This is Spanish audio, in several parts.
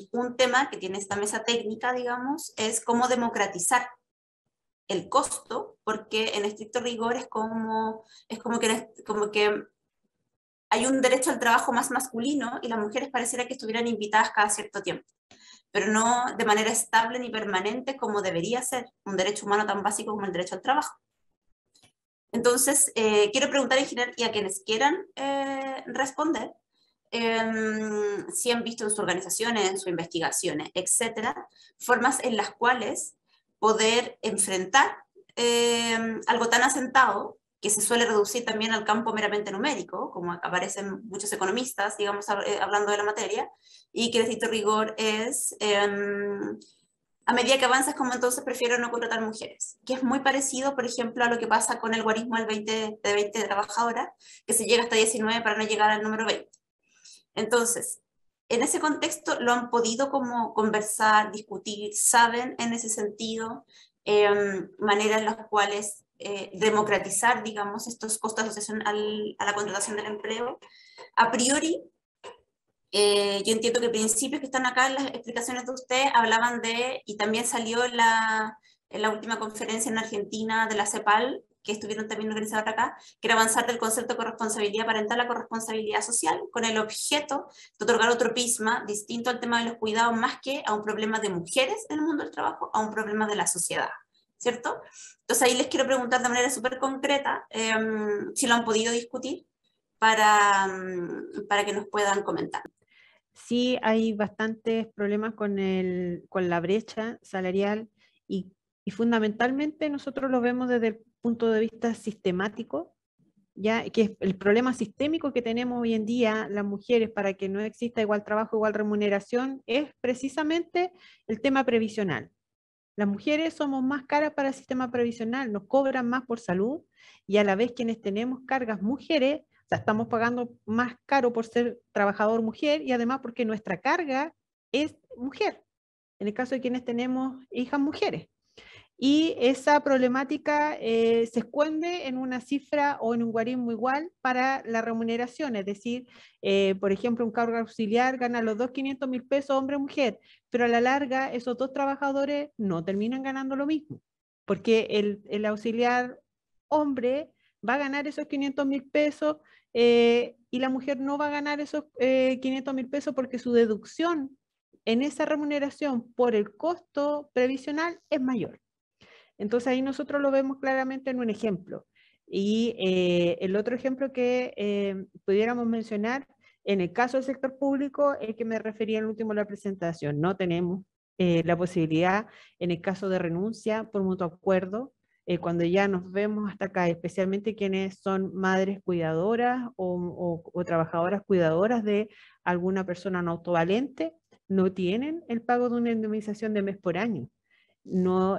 un tema que tiene esta mesa técnica, digamos, es cómo democratizar el costo, porque en estricto rigor como que hay un derecho al trabajo más masculino y las mujeres pareciera que estuvieran invitadas cada cierto tiempo, pero no de manera estable ni permanente como debería ser un derecho humano tan básico como el derecho al trabajo. Entonces, quiero preguntar en general y a quienes quieran responder, si han visto en sus organizaciones, en sus investigaciones, etcétera, formas en las cuales poder enfrentar algo tan asentado que se suele reducir también al campo meramente numérico, como aparecen muchos economistas, digamos, hablando de la materia, y que el estricto rigor es, a medida que avanzas, como entonces prefiero no contratar mujeres, que es muy parecido, por ejemplo, a lo que pasa con el guarismo del 20, de 20 trabajadoras, que se llega hasta 19 para no llegar al número 20. Entonces, en ese contexto, ¿lo han podido como conversar, discutir? ¿Saben en ese sentido maneras en las cuales democratizar, digamos, estos costos de asociación a la contratación del empleo? A priori, yo entiendo que principios que están acá en las explicaciones de usted hablaban de, y también salió en la última conferencia en Argentina de la CEPAL, que estuvieron también organizados acá, que era avanzar del concepto de corresponsabilidad parental a corresponsabilidad social, con el objeto de otorgar otro prisma distinto al tema de los cuidados, más que a un problema de mujeres en el mundo del trabajo, a un problema de la sociedad, ¿cierto? Entonces ahí les quiero preguntar de manera súper concreta si lo han podido discutir para que nos puedan comentar. Sí, hay bastantes problemas con la brecha salarial y fundamentalmente nosotros lo vemos desde el punto de vista sistemático, ya que es el problema sistémico que tenemos hoy en día las mujeres para que no exista igual trabajo, igual remuneración, es precisamente el tema previsional. Las mujeres somos más caras para el sistema previsional, nos cobran más por salud y a la vez quienes tenemos cargas mujeres, o sea, estamos pagando más caro por ser trabajador mujer y además porque nuestra carga es mujer, en el caso de quienes tenemos hijas mujeres. Y esa problemática se esconde en una cifra o en un guarismo igual para la remuneración, es decir, por ejemplo, un cargo auxiliar gana los 2.500.000 pesos hombre o mujer, pero a la larga esos dos trabajadores no terminan ganando lo mismo, porque el auxiliar hombre va a ganar esos 500.000 pesos y la mujer no va a ganar esos 500.000 pesos porque su deducción en esa remuneración por el costo previsional es mayor. Entonces ahí nosotros lo vemos claramente en un ejemplo. Y el otro ejemplo que pudiéramos mencionar, en el caso del sector público, el que me refería al último de la presentación, no tenemos la posibilidad, en el caso de renuncia por mutuo acuerdo, cuando ya nos vemos hasta acá, especialmente quienes son madres cuidadoras o trabajadoras cuidadoras de alguna persona no autovalente, no tienen el pago de una indemnización de mes por año. No,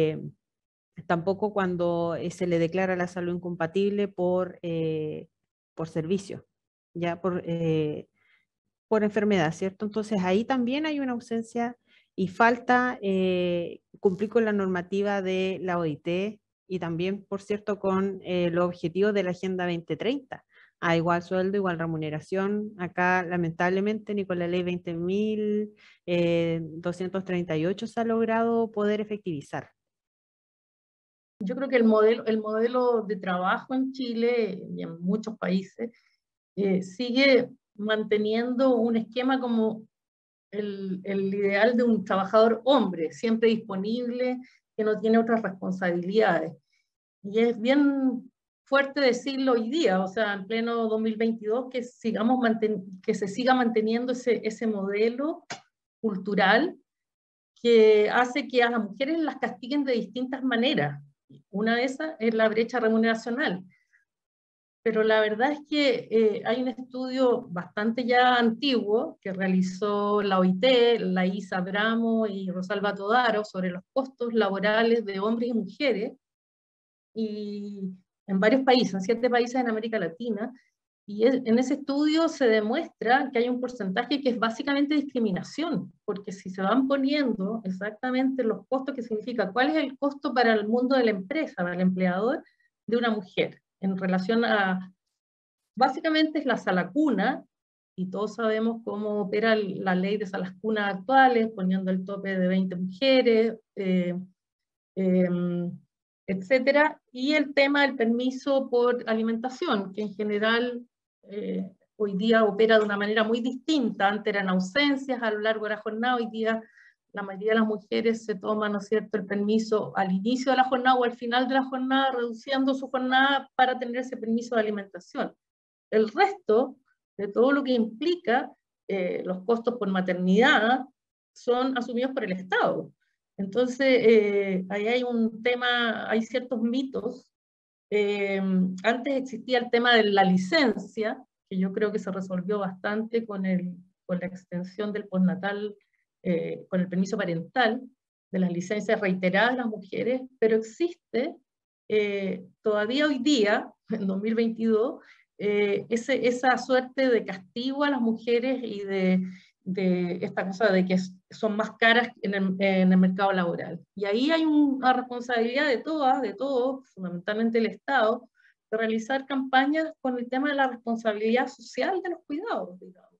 tampoco cuando se le declara la salud incompatible por servicio, ya por enfermedad, ¿cierto? Entonces ahí también hay una ausencia y falta cumplir con la normativa de la OIT y también, por cierto, con los objetivos de la Agenda 2030. A igual sueldo, igual remuneración. Acá, lamentablemente, ni con la ley 20.238 se ha logrado poder efectivizar. Yo creo que el modelo de trabajo en Chile y en muchos países sigue manteniendo un esquema como el ideal de un trabajador hombre, siempre disponible, que no tiene otras responsabilidades. Y es bien fuerte decirlo hoy día, o sea, en pleno 2022, que se siga manteniendo ese modelo cultural que hace que a las mujeres las castiguen de distintas maneras. Una de esas es la brecha remuneracional. Pero la verdad es que hay un estudio bastante ya antiguo que realizó la OIT, la Isa Bramo y Rosalba Todaro sobre los costos laborales de hombres y mujeres y en varios países, en 7 países en América Latina, y en ese estudio se demuestra que hay un porcentaje que es básicamente discriminación, porque si se van poniendo exactamente los costos que significa, cuál es el costo para el mundo de la empresa, para el empleador de una mujer, en relación a, básicamente es la sala cuna, y todos sabemos cómo opera la ley de salas cunas actuales, poniendo el tope de 20 mujeres, etcétera, y el tema del permiso por alimentación, que en general hoy día opera de una manera muy distinta. Antes eran ausencias a lo largo de la jornada, hoy día la mayoría de las mujeres se toman, ¿no es cierto?, el permiso al inicio de la jornada o al final de la jornada, reduciendo su jornada para tener ese permiso de alimentación. El resto de todo lo que implica los costos por maternidad son asumidos por el Estado. Entonces, ahí hay un tema, hay ciertos mitos. Antes existía el tema de la licencia, que yo creo que se resolvió bastante con la extensión del postnatal, con el permiso parental, de las licencias reiteradas de las mujeres, pero existe todavía hoy día, en 2022, esa suerte de castigo a las mujeres y de esta cosa de que son más caras en el mercado laboral. Y ahí hay una responsabilidad de todos, fundamentalmente el Estado, de realizar campañas con el tema de la responsabilidad social de los cuidados, digamos.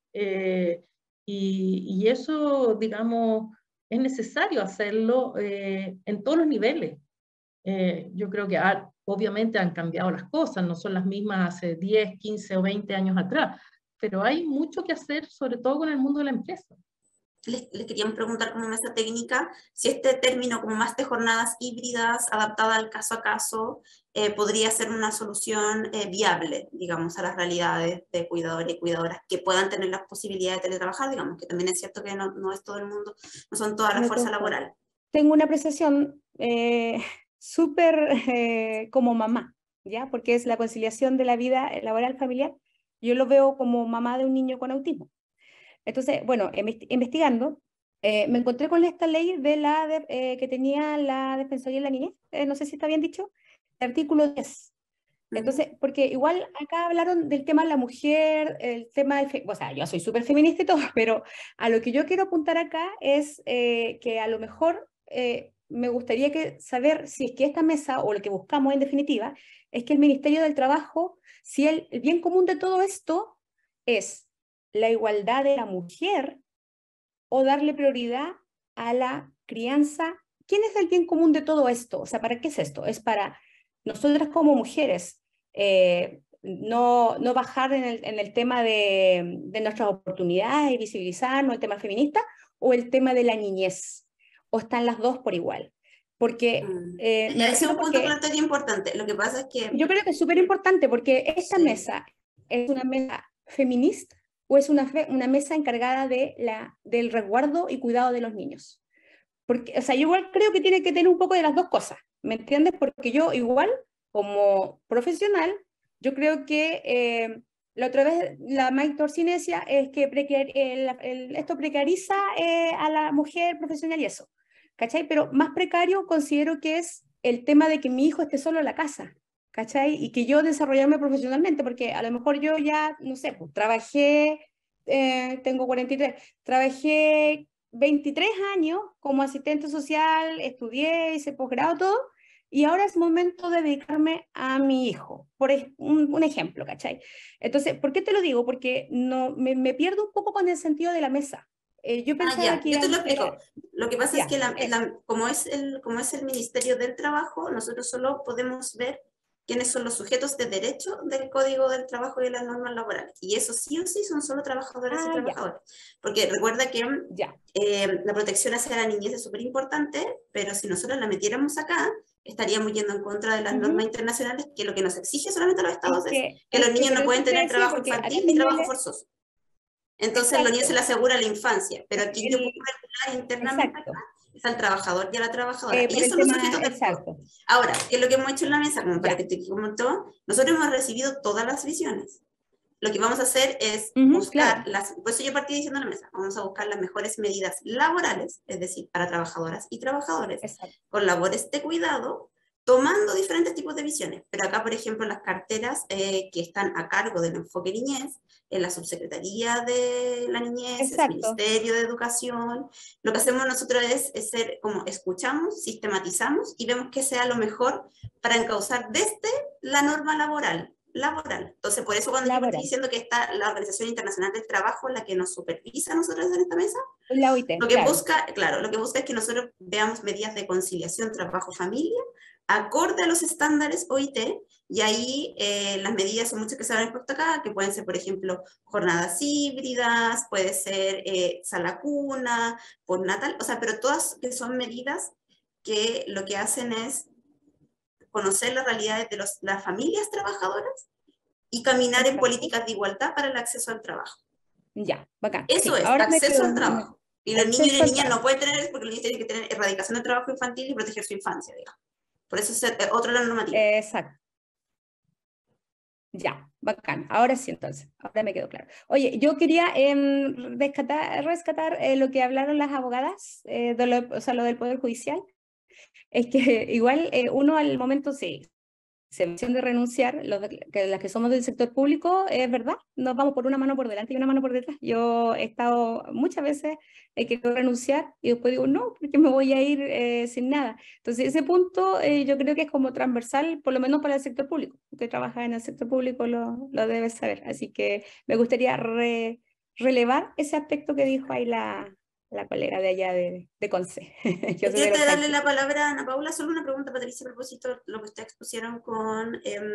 Y eso, digamos, es necesario hacerlo en todos los niveles. Yo creo que obviamente han cambiado las cosas, no son las mismas hace 10, 15 o 20 años atrás, pero hay mucho que hacer, sobre todo con el mundo de la empresa. Les querían preguntar como mesa técnica si este término como más de jornadas híbridas adaptada al caso a caso podría ser una solución viable, digamos, a las realidades de cuidadores y cuidadoras que puedan tener las posibilidades de teletrabajar, digamos, que también es cierto que no es todo el mundo, no son toda la fuerza laboral. Tengo una apreciación súper como mamá, ¿ya? Porque es la conciliación de la vida laboral familiar. Yo lo veo como mamá de un niño con autismo. Entonces, bueno, investigando, me encontré con esta ley que tenía la Defensoría de la Niñez, no sé si está bien dicho, el artículo 10. Entonces, porque igual acá hablaron del tema de la mujer, el tema del... O sea, yo soy súper feminista y todo, pero a lo que yo quiero apuntar acá es que a lo mejor me gustaría saber si es que esta mesa, o lo que buscamos en definitiva, es que el Ministerio del Trabajo, si el bien común de todo esto es la igualdad de la mujer o darle prioridad a la crianza. ¿Quién es el bien común de todo esto? O sea, ¿para qué es esto? Es para nosotras como mujeres no bajar en el tema de nuestras oportunidades y visibilizarnos, el tema feminista, o el tema de la niñez, o están las dos por igual. Porque ese es un punto planteado importante. Lo que pasa es que yo creo que es súper importante, porque esta mesa es una mesa feminista o es una mesa encargada del resguardo y cuidado de los niños. Porque, o sea, yo igual creo que tiene que tener un poco de las dos cosas, ¿me entiendes? Porque yo igual, como profesional, yo creo que la otra vez la Mike Torsini decía es que esto precariza a la mujer profesional y eso, ¿cachai? Pero más precario considero que es el tema de que mi hijo esté solo en la casa, ¿cachai? Y que yo desarrollarme profesionalmente, porque a lo mejor yo ya, no sé, pues trabajé, tengo 43, trabajé 23 años como asistente social, estudié, hice posgrado, todo, y ahora es momento de dedicarme a mi hijo, por un ejemplo, ¿cachai? Entonces, ¿por qué te lo digo? Porque me pierdo un poco con el sentido de la mesa. Yo pensaba que yo te lo explico. Lo que pasa es que como es el Ministerio del Trabajo, nosotros solo podemos ver quiénes son los sujetos de derecho del Código del Trabajo y de las normas laborales. Y eso sí o sí son solo trabajadoras y trabajadores. Porque recuerda que la protección hacia la niñez es súper importante, pero si nosotros la metiéramos acá, estaríamos yendo en contra de las normas internacionales, que lo que nos exige solamente a los estados es que los niños no pueden tener trabajo infantil ni trabajo forzoso. Entonces los niños se les asegura la infancia, pero aquí yo puedo regular internamente acá, es al trabajador y a la trabajadora. Y eso es los sujetos del código. Ahora, ¿qué es lo que hemos hecho en la mesa? Como para que te comentó, nosotros hemos recibido todas las visiones. Lo que vamos a hacer es buscar, por eso yo partí diciendo en la mesa, vamos a buscar las mejores medidas laborales, es decir, para trabajadoras y trabajadores, con labores de cuidado, tomando diferentes tipos de visiones. Pero acá, por ejemplo, las carteras que están a cargo del enfoque niñez, en la Subsecretaría de la Niñez, el Ministerio de Educación, lo que hacemos nosotros es ser como escuchamos, sistematizamos y vemos que sea lo mejor para encauzar desde la norma laboral, laboral. Entonces, por eso cuando yo me estoy diciendo que está la Organización Internacional del Trabajo, la que nos supervisa a nosotros en esta mesa, La OIT, lo que busca, claro, lo que busca es que nosotros veamos medidas de conciliación trabajo-familia acorde a los estándares OIT, y ahí las medidas son muchas que se han expuesto acá, que pueden ser, por ejemplo, jornadas híbridas, puede ser sala cuna, postnatal, o sea, pero todas que son medidas que lo que hacen es conocer las realidades de las familias trabajadoras y caminar en políticas de igualdad para el acceso al trabajo. Ya, bacán. Eso sí, es, ahora acceso al trabajo. Y los niños y las niñas no pueden tener eso porque los niños tienen que tener erradicación del trabajo infantil y proteger su infancia, digamos. Por eso es otra de la normativa. Exacto. Ya, bacán. Ahora sí, entonces. Ahora me quedó claro. Oye, yo quería rescatar lo que hablaron las abogadas, o sea, lo del Poder Judicial. Es que igual uno al momento sí, se menciona de renunciar, las que somos del sector público, es verdad, nos vamos por una mano por delante y una mano por detrás. Yo he estado muchas veces que quiero renunciar y después digo, no, porque me voy a ir sin nada. Entonces, ese punto yo creo que es como transversal, por lo menos para el sector público. Que trabaja en el sector público lo debes saber. Así que me gustaría relevar ese aspecto que dijo ahí la colega de allá de Conce. Yo quería darle la palabra a Ana Paula, solo una pregunta, Patricia, a propósito de lo que ustedes expusieron con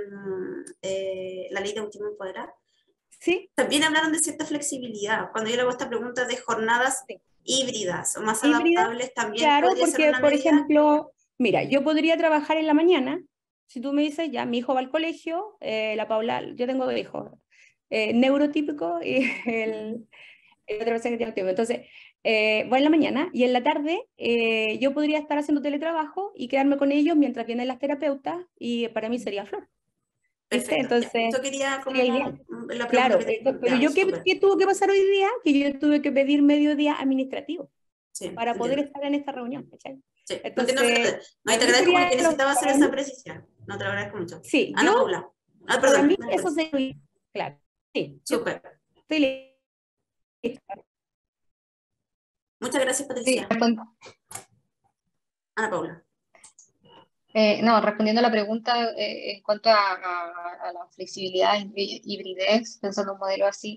la ley de autismo empoderado. Sí. También hablaron de cierta flexibilidad. Cuando yo le hago esta pregunta de jornadas híbridas o más ¿Híbridas? adaptables, también claro, podría porque, ser una por medida. ejemplo, mira, yo podría trabajar en la mañana, si tú me dices, ya, mi hijo va al colegio, la Paula, yo tengo 2 hijos, neurotípico y otra persona que tiene autismo. Entonces, voy en la mañana y en la tarde yo podría estar haciendo teletrabajo y quedarme con ellos mientras vienen las terapeutas y para mí sería flor. ¿Viste? Perfecto. Entonces, Esto quería como sería ideal. la Claro, pregunta que pero yo, ¿qué tuvo que pasar hoy día? Que yo tuve que pedir mediodía administrativo sí, para poder entiendo. estar en esta reunión. ¿Cachai? Sí, Entonces, no, y te agradezco porque necesitaba hacer esa precisión. No te lo agradezco mucho. Sí, Ana yo, Paula. Ah, para perdón. mí eso sería claro. Sí, súper. Estoy lista. Muchas gracias, Patricia. Sí, Ana Paula. no, respondiendo a la pregunta en cuanto a la flexibilidad y hibridez, pensando en un modelo así,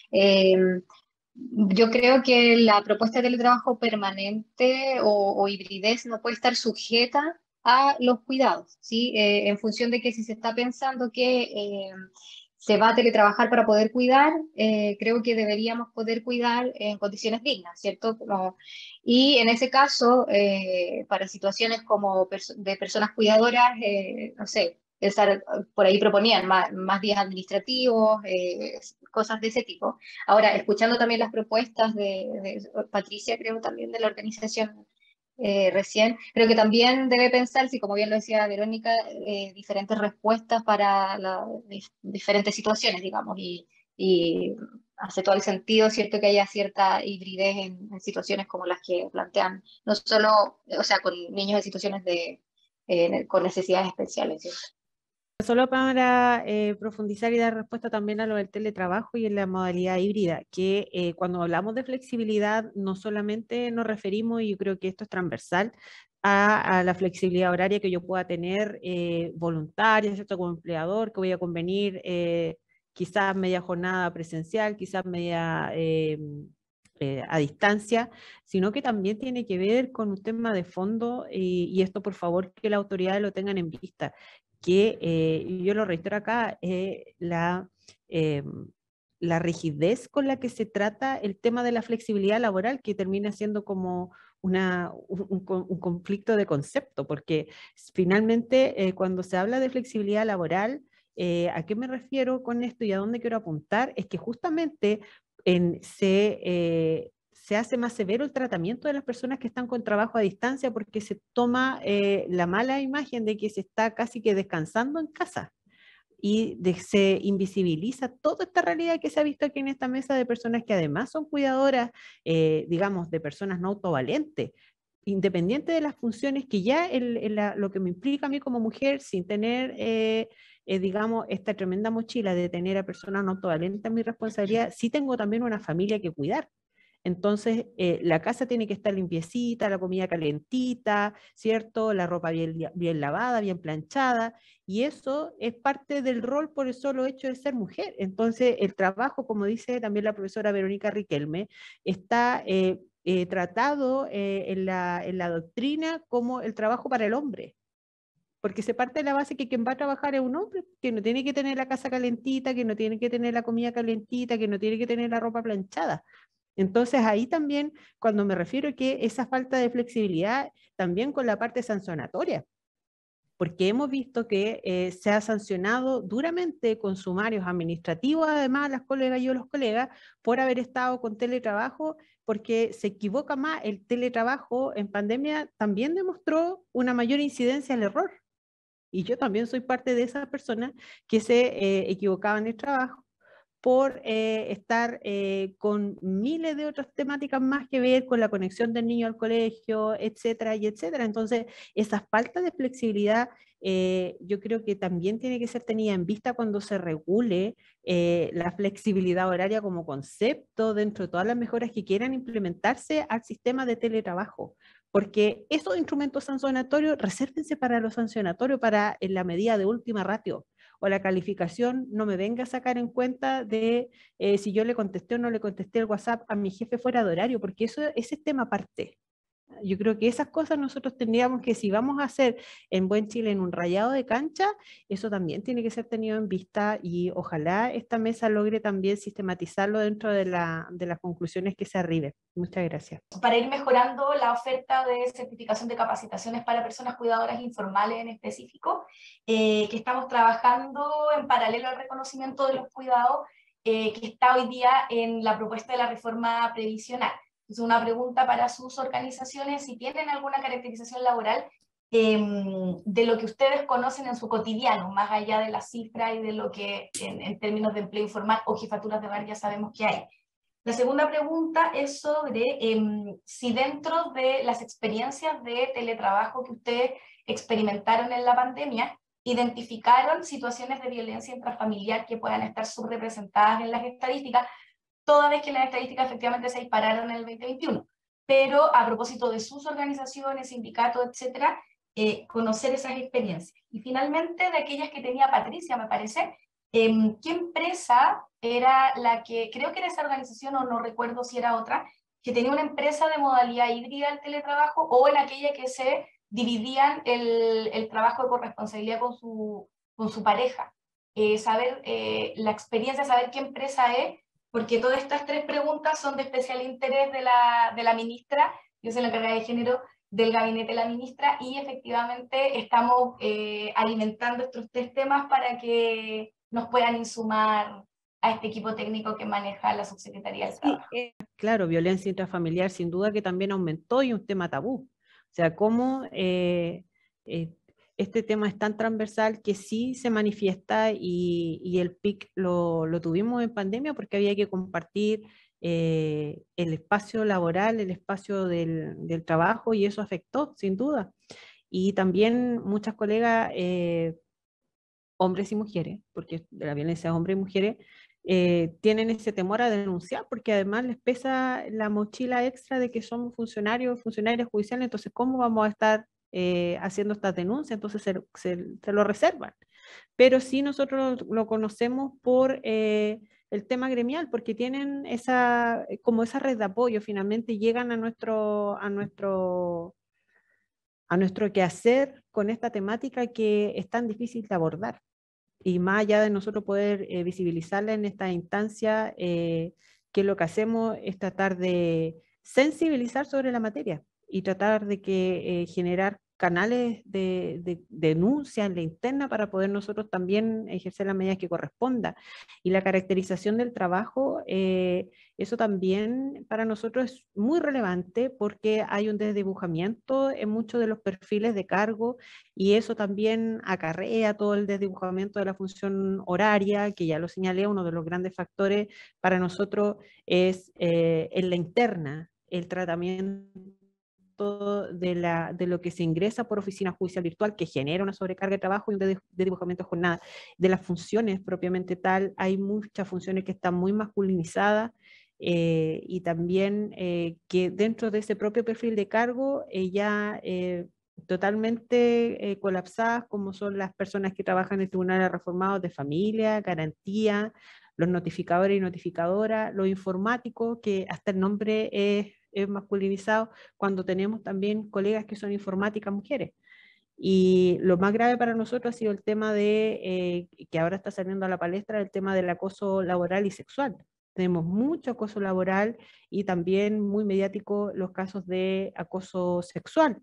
yo creo que la propuesta de teletrabajo permanente o hibridez no puede estar sujeta a los cuidados, ¿sí? En función de que si se está pensando que se va a teletrabajar para poder cuidar, creo que deberíamos poder cuidar en condiciones dignas, ¿cierto? Y en ese caso, para situaciones como de personas cuidadoras, no sé, por ahí proponían más días administrativos, cosas de ese tipo. Ahora, escuchando también las propuestas de Patricia, creo también de la organización recién, creo que también debe pensar, si como bien lo decía Verónica, diferentes respuestas para diferentes situaciones, digamos, y hace todo el sentido, ¿cierto?, que haya cierta hibridez en situaciones como las que plantean, no solo, o sea, con niños en situaciones con necesidades especiales, ¿cierto? Solo para profundizar y dar respuesta también a lo del teletrabajo y en la modalidad híbrida, que cuando hablamos de flexibilidad no solamente nos referimos, y yo creo que esto es transversal, a la flexibilidad horaria que yo pueda tener voluntaria, ¿cierto? Como empleador, que voy a convenir quizás media jornada presencial, quizás media a distancia, sino que también tiene que ver con un tema de fondo y esto por favor que las autoridades lo tengan en vista, que yo lo reitero acá, la rigidez con la que se trata el tema de la flexibilidad laboral, que termina siendo como un conflicto de concepto, porque finalmente cuando se habla de flexibilidad laboral, ¿a qué me refiero con esto y a dónde quiero apuntar? Es que justamente se hace más severo el tratamiento de las personas que están con trabajo a distancia porque se toma la mala imagen de que se está casi que descansando en casa y se invisibiliza toda esta realidad que se ha visto aquí en esta mesa de personas que además son cuidadoras, digamos, de personas no autovalentes, independiente de las funciones que ya lo que me implica a mí como mujer, sin tener, digamos, esta tremenda mochila de tener a personas no autovalentes en mi responsabilidad, sí tengo también una familia que cuidar. Entonces, la casa tiene que estar limpiecita, la comida calentita, ¿cierto? La ropa bien lavada, bien planchada, y eso es parte del rol por el solo hecho de ser mujer. Entonces, el trabajo, como dice también la profesora Verónica Riquelme, está tratado en la doctrina como el trabajo para el hombre. Porque se parte de la base que quien va a trabajar es un hombre, que no tiene que tener la casa calentita, que no tiene que tener la comida calentita, que no tiene que tener la ropa planchada. Entonces ahí también, cuando me refiero a que esa falta de flexibilidad, también con la parte sancionatoria, porque hemos visto que se ha sancionado duramente con sumarios administrativos, además, las colegas y yo los colegas, por haber estado con teletrabajo, porque se equivoca más. El teletrabajo en pandemia también demostró una mayor incidencia al error. Y yo también soy parte de esas personas que se equivocaban en el trabajo por estar con miles de otras temáticas más que ver con la conexión del niño al colegio, etcétera, y etcétera. Entonces, esa falta de flexibilidad yo creo que también tiene que ser tenida en vista cuando se regule la flexibilidad horaria como concepto dentro de todas las mejoras que quieran implementarse al sistema de teletrabajo. Porque esos instrumentos sancionatorios, resérvense para los sancionatorios, para en la medida de última ratio, o la calificación no me venga a sacar en cuenta de si yo le contesté o no le contesté el WhatsApp a mi jefe fuera de horario, porque ese es tema aparte. Yo creo que esas cosas nosotros tendríamos que, si vamos a hacer en Buen Chile en un rayado de cancha, eso también tiene que ser tenido en vista, y ojalá esta mesa logre también sistematizarlo dentro de las conclusiones que se arriben. Muchas gracias. Para ir mejorando la oferta de certificación de capacitaciones para personas cuidadoras informales en específico, que estamos trabajando en paralelo al reconocimiento de los cuidados, que está hoy día en la propuesta de la reforma previsional. Es una pregunta para sus organizaciones, si tienen alguna caracterización laboral de lo que ustedes conocen en su cotidiano, más allá de la cifra y de lo que en términos de empleo informal o jefaturas de hogar ya sabemos que hay. La segunda pregunta es sobre si dentro de las experiencias de teletrabajo que ustedes experimentaron en la pandemia, identificaron situaciones de violencia intrafamiliar que puedan estar subrepresentadas en las estadísticas, toda vez que las estadísticas efectivamente se dispararon en el 2021. Pero a propósito de sus organizaciones, sindicatos, etcétera, conocer esas experiencias. Y finalmente, de aquellas que tenía Patricia, me parece, ¿qué empresa era la que, creo que era esa organización, o no recuerdo si era otra, que tenía una empresa de modalidad híbrida del teletrabajo, o en aquella que se dividían el trabajo de corresponsabilidad con su pareja? Saber la experiencia, saber qué empresa es, porque todas estas tres preguntas son de especial interés de la ministra. Yo soy la encargada de género del gabinete de la ministra, y efectivamente estamos alimentando estos tres temas para que nos puedan insumar a este equipo técnico que maneja la Subsecretaría del Trabajo. Claro, violencia intrafamiliar sin duda que también aumentó, y un tema tabú. O sea, cómo este tema es tan transversal que sí se manifiesta, y el PIC lo tuvimos en pandemia porque había que compartir el espacio laboral, el espacio del trabajo, y eso afectó sin duda. Y también muchas colegas, hombres y mujeres, porque de la violencia de hombres y mujeres, tienen ese temor a denunciar, porque además les pesa la mochila extra de que somos funcionarios judiciales. Entonces, ¿cómo vamos a estar haciendo estas denuncias? Entonces se lo reservan. Pero sí, nosotros lo conocemos por el tema gremial, porque tienen como esa red de apoyo, finalmente llegan a nuestro quehacer con esta temática que es tan difícil de abordar. Y más allá de nosotros poder visibilizarla en esta instancia, que lo que hacemos es tratar de sensibilizar sobre la materia, y tratar de generar canales de denuncia en la interna para poder nosotros también ejercer las medidas que corresponda. Y la caracterización del trabajo, eso también para nosotros es muy relevante, porque hay un desdibujamiento en muchos de los perfiles de cargo, y eso también acarrea todo el desdibujamiento de la función horaria, que ya lo señalé, uno de los grandes factores para nosotros es en la interna, el tratamiento de lo que se ingresa por oficina judicial virtual, que genera una sobrecarga de trabajo y un desdibujamiento de jornada. De las funciones propiamente tal, hay muchas funciones que están muy masculinizadas, y también que dentro de ese propio perfil de cargo ya totalmente colapsadas, como son las personas que trabajan en tribunales reformados de familia, garantía, los notificadores y notificadoras, los informáticos, que hasta el nombre es masculinizado, cuando tenemos también colegas que son informáticas mujeres. Y lo más grave para nosotros ha sido el tema de, que ahora está saliendo a la palestra, el tema del acoso laboral y sexual. Tenemos mucho acoso laboral y también muy mediático los casos de acoso sexual.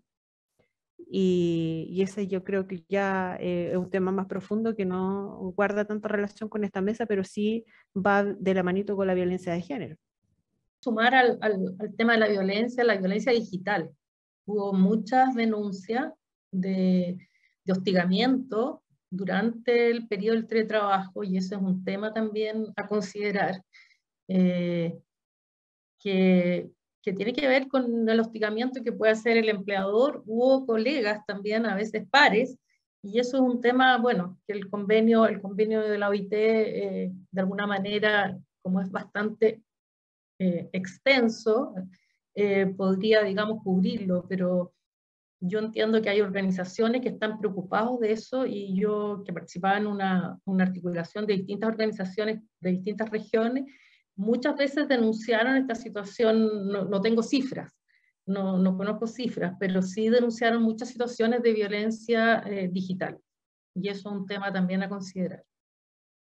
Y ese yo creo que ya es un tema más profundo que no guarda tanta relación con esta mesa, pero sí va de la manito con la violencia de género. Sumar al tema de la violencia digital. Hubo muchas denuncias de hostigamiento durante el periodo del teletrabajo, y ese es un tema también a considerar, que tiene que ver con el hostigamiento que puede hacer el empleador u colegas también, a veces pares, y eso es un tema, bueno, que el convenio de la OIT, de alguna manera, como es bastante extenso, podría, digamos, cubrirlo, pero yo entiendo que hay organizaciones que están preocupados de eso, y yo, que participaba en una articulación de distintas organizaciones de distintas regiones, muchas veces denunciaron esta situación. No tengo cifras, no conozco cifras, pero sí denunciaron muchas situaciones de violencia digital, y eso es un tema también a considerar.